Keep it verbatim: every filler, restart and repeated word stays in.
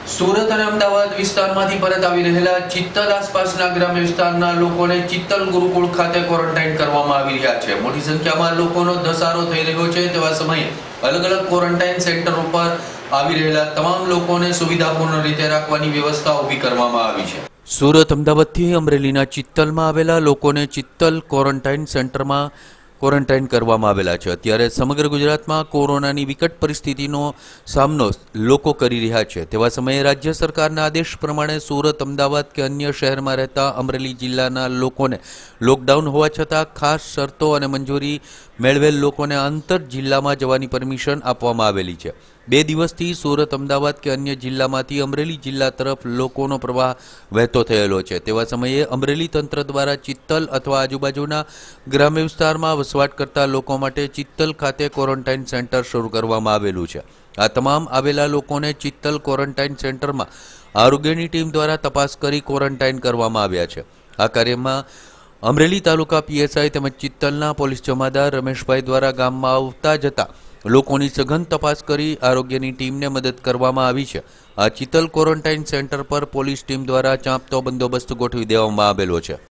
સુરત અને અમદાવાદ વિસ્તારમાંથી પરત આવી રહેલા ચિત્તલ આસપાસના ગ્રામ્ય વિસ્તારના લોકોને ચિત્તલ ગુરુકુળ ખાતે ક્વોરન્ટાઇન કરવામાં આવી રહ્યા છે। મોટી સંખ્યામાં લોકોનો ધસારો થઈ રહ્યો છે। તેવા સમયે અલગ અલગ ક્વોરન્ટાઇન સેન્ટર ઉપર આવી રહેલા તમામ લોકોને સુવિધાપૂર્ણ રીતે રાખવાની વ્યવસ્થા ઊભી કરવામાં આવી છે। સુરત અમદાવાદથી અમરેલીના ચિત્તલમાં આવેલા લોકોને ચિત્તલ ક્વોરન્ટાઇન સેન્ટરમાં ક્વોરન્ટાઇન કરવામાં આવેલા છે। અત્યારે સમગ્ર ગુજરાતમાં કોરોનાની વિકટ પરિસ્થિતિનો સામનો લોકો કરી રહ્યા છે। તેવા સમયે રાજ્ય સરકારના આદેશ પ્રમાણે સુરત, અમદાવાદ કે અન્ય શહેરમાં રહેતા અમરેલી જિલ્લાના લોકોને લોકડાઉન હોવા છતાં ખાસ શરતો અને મંજૂરી મેળવેલ લોકોને આંતર જિલ્લામાં જવાની પરમિશન આપવામાં આવેલી છે। બે દિવસથી સુરત, અમદાવાદ કે અન્ય જિલ્લામાંથી અમરેલી જિલ્લા તરફ લોકોનો પ્રવાહ વહેતો થયેલો છે। તેવા સમયે અમરેલી તંત્ર દ્વારા ચિત્તલ અથવા આજુબાજુના ગ્રામ્ય વિસ્તારમાં વસવાટ કરતા લોકો માટે ચિત્તલ ખાતે ક્વોરન્ટાઇન સેન્ટર શરૂ કરવામાં આવેલું છે। આ તમામ આવેલા લોકોને ચિત્તલ ક્વોરન્ટાઇન સેન્ટરમાં આરોગ્યની ટીમ દ્વારા તપાસ કરી ક્વોરન્ટાઇન કરવામાં આવ્યા છે। આ કાર્યમાં અમરેલી તાલુકા પીએસઆઈ તેમજ ચિત્તલના પોલીસ જમાદાર રમેશભાઈ દ્વારા ગામમાં આવતા જતા લોકોની સઘન તપાસ કરી આરોગ્યની ટીમને મદદ કરવામાં આવી છે। આ ચિત્તલ ક્વોરન્ટાઇન સેન્ટર પર પોલીસ ટીમ દ્વારા ચાંપતો બંદોબસ્ત ગોઠવી દેવામાં આવેલો છે।